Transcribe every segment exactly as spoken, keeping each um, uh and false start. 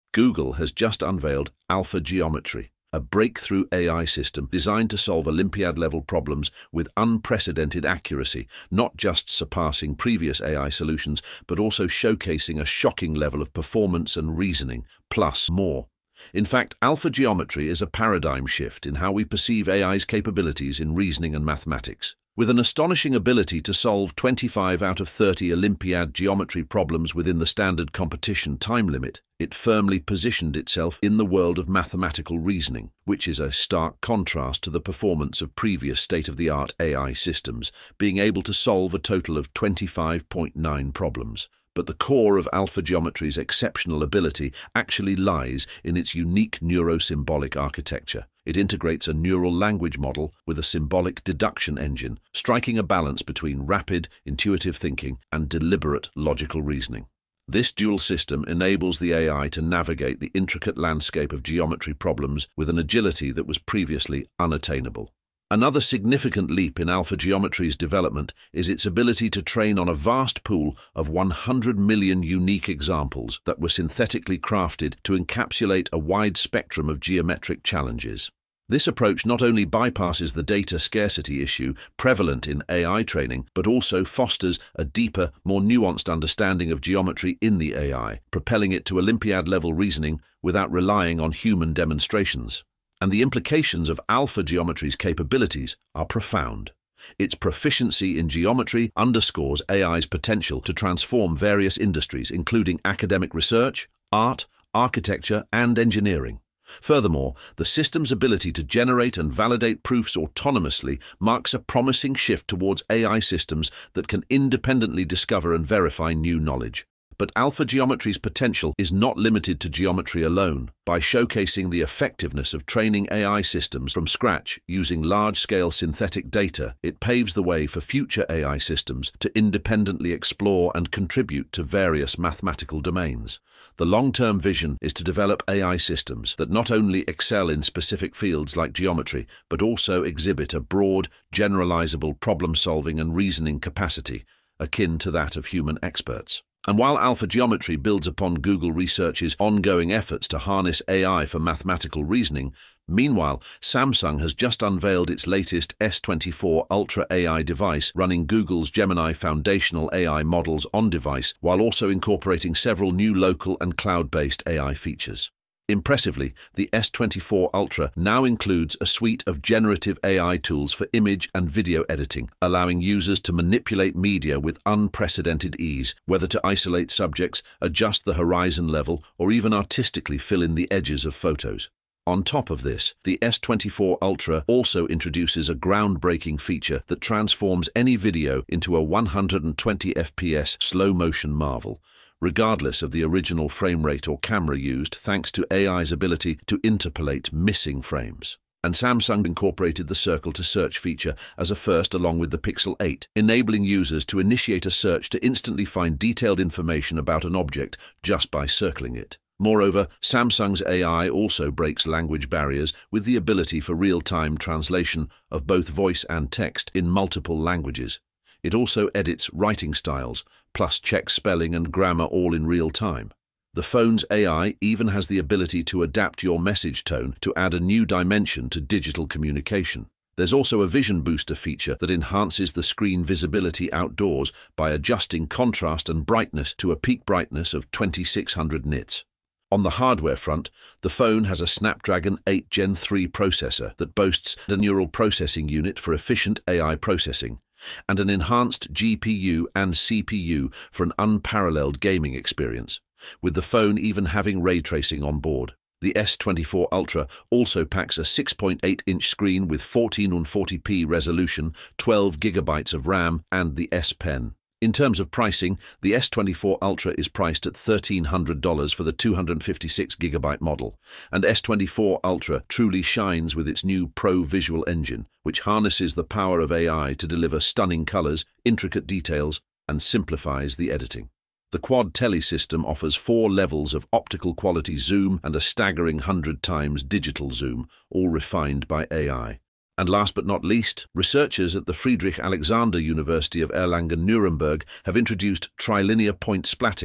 Google has just unveiled AlphaGeometry, a breakthrough A I system designed to solve Olympiad-level problems with unprecedented accuracy, not just surpassing previous A I solutions, but also showcasing a shocking level of performance and reasoning, plus more. In fact, AlphaGeometry is a paradigm shift in how we perceive A I's capabilities in reasoning and mathematics. With an astonishing ability to solve twenty-five out of thirty Olympiad geometry problems within the standard competition time limit, it firmly positioned itself in the world of mathematical reasoning, which is a stark contrast to the performance of previous state-of-the-art A I systems, being able to solve a total of twenty-five point nine problems. But the core of AlphaGeometry's exceptional ability actually lies in its unique neurosymbolic architecture. It integrates a neural language model with a symbolic deduction engine, striking a balance between rapid, intuitive thinking and deliberate, logical reasoning. This dual system enables the A I to navigate the intricate landscape of geometry problems with an agility that was previously unattainable. Another significant leap in AlphaGeometry's development is its ability to train on a vast pool of one hundred million unique examples that were synthetically crafted to encapsulate a wide spectrum of geometric challenges. This approach not only bypasses the data scarcity issue prevalent in A I training, but also fosters a deeper, more nuanced understanding of geometry in the A I, propelling it to Olympiad-level reasoning without relying on human demonstrations. And the implications of AlphaGeometry's capabilities are profound. Its proficiency in geometry underscores A I's potential to transform various industries, including academic research, art, architecture, and engineering. Furthermore, the system's ability to generate and validate proofs autonomously marks a promising shift towards A I systems that can independently discover and verify new knowledge. But AlphaGeometry's potential is not limited to geometry alone. By showcasing the effectiveness of training A I systems from scratch using large-scale synthetic data, it paves the way for future A I systems to independently explore and contribute to various mathematical domains. The long-term vision is to develop A I systems that not only excel in specific fields like geometry, but also exhibit a broad, generalizable problem-solving and reasoning capacity, akin to that of human experts. And while AlphaGeometry builds upon Google Research's ongoing efforts to harness A I for mathematical reasoning, meanwhile, Samsung has just unveiled its latest S twenty-four Ultra A I device running Google's Gemini foundational A I models on-device, while also incorporating several new local and cloud-based A I features. Impressively, the S twenty-four Ultra now includes a suite of generative A I tools for image and video editing, allowing users to manipulate media with unprecedented ease, whether to isolate subjects, adjust the horizon level, or even artistically fill in the edges of photos. On top of this, the S twenty-four Ultra also introduces a groundbreaking feature that transforms any video into a one hundred twenty F P S slow-motion marvel, regardless of the original frame rate or camera used, thanks to A I's ability to interpolate missing frames. And Samsung incorporated the circle-to-search feature as a first along with the Pixel eight, enabling users to initiate a search to instantly find detailed information about an object just by circling it. Moreover, Samsung's A I also breaks language barriers with the ability for real-time translation of both voice and text in multiple languages. It also edits writing styles, plus checks spelling and grammar all in real time. The phone's A I even has the ability to adapt your message tone to add a new dimension to digital communication. There's also a vision booster feature that enhances the screen visibility outdoors by adjusting contrast and brightness to a peak brightness of twenty-six hundred nits. On the hardware front, the phone has a Snapdragon eight Gen three processor that boasts a neural processing unit for efficient A I processing, and an enhanced G P U and C P U for an unparalleled gaming experience, with the phone even having ray tracing on board. The S twenty-four Ultra also packs a six point eight inch screen with fourteen forty p resolution, twelve gigabytes of RAM, and the S Pen. In terms of pricing, the S twenty-four Ultra is priced at thirteen hundred dollars for the two hundred fifty-six gigabyte model, and S twenty-four Ultra truly shines with its new Pro Visual engine, which harnesses the power of A I to deliver stunning colors, intricate details, and simplifies the editing. The Quad Tele system offers four levels of optical quality zoom and a staggering one hundred times digital zoom, all refined by A I. And last but not least, researchers at the Friedrich-Alexander University of Erlangen-Nuremberg have introduced trilinear point splatting,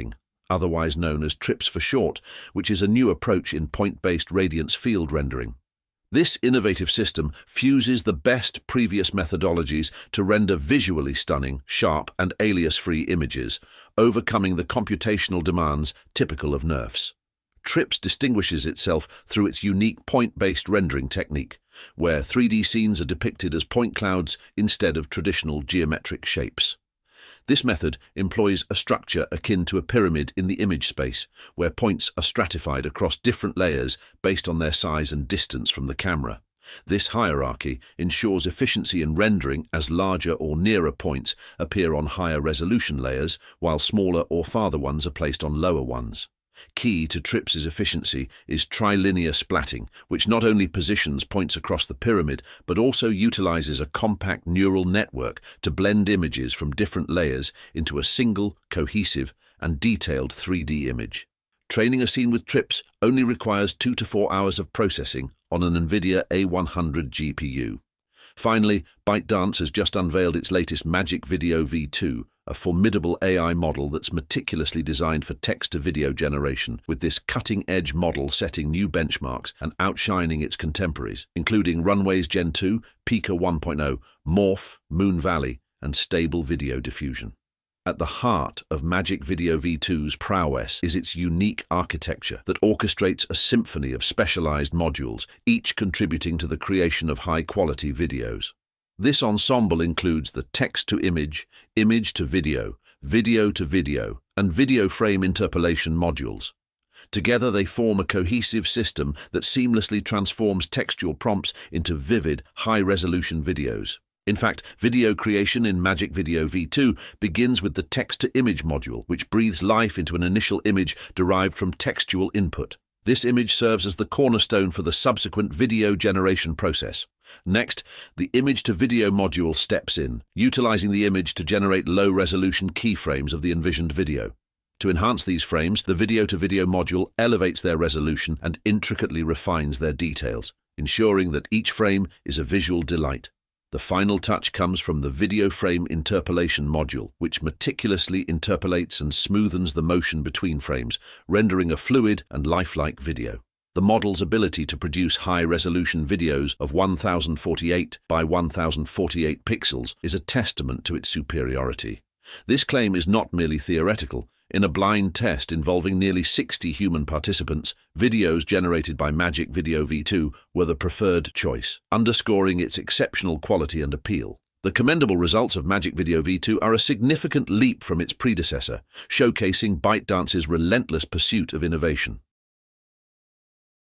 otherwise known as TRIPS for short, which is a new approach in point-based radiance field rendering. This innovative system fuses the best previous methodologies to render visually stunning, sharp, and alias-free images, overcoming the computational demands typical of NeRFs. TRIPS distinguishes itself through its unique point-based rendering technique, where three D scenes are depicted as point clouds instead of traditional geometric shapes. This method employs a structure akin to a pyramid in the image space, where points are stratified across different layers based on their size and distance from the camera. This hierarchy ensures efficiency in rendering as larger or nearer points appear on higher resolution layers, while smaller or farther ones are placed on lower ones. Key to TRIPS's efficiency is trilinear splatting, which not only positions points across the pyramid, but also utilizes a compact neural network to blend images from different layers into a single, cohesive, and detailed three D image. Training a scene with TRIPS only requires two to four hours of processing on an NVIDIA A one hundred G P U. Finally, ByteDance has just unveiled its latest Magic Video V two, a formidable A I model that's meticulously designed for text-to-video generation, with this cutting-edge model setting new benchmarks and outshining its contemporaries, including Runways Gen two, Pika one point oh, Morph, Moon Valley, and stable video diffusion. At the heart of Magic Video V two's prowess is its unique architecture that orchestrates a symphony of specialized modules, each contributing to the creation of high-quality videos. This ensemble includes the text-to-image, image-to-video, video-to-video, and video frame interpolation modules. Together they form a cohesive system that seamlessly transforms textual prompts into vivid, high-resolution videos. In fact, video creation in Magic Video V two begins with the text-to-image module, which breathes life into an initial image derived from textual input. This image serves as the cornerstone for the subsequent video generation process. Next, the image-to-video module steps in, utilizing the image to generate low-resolution keyframes of the envisioned video. To enhance these frames, the video-to-video module elevates their resolution and intricately refines their details, ensuring that each frame is a visual delight. The final touch comes from the video frame interpolation module, which meticulously interpolates and smoothens the motion between frames, rendering a fluid and lifelike video. The model's ability to produce high-resolution videos of one thousand forty-eight by one thousand forty-eight pixels is a testament to its superiority. This claim is not merely theoretical. In a blind test involving nearly sixty human participants, videos generated by Magic Video V two were the preferred choice, underscoring its exceptional quality and appeal. The commendable results of Magic Video V two are a significant leap from its predecessor, showcasing ByteDance's relentless pursuit of innovation.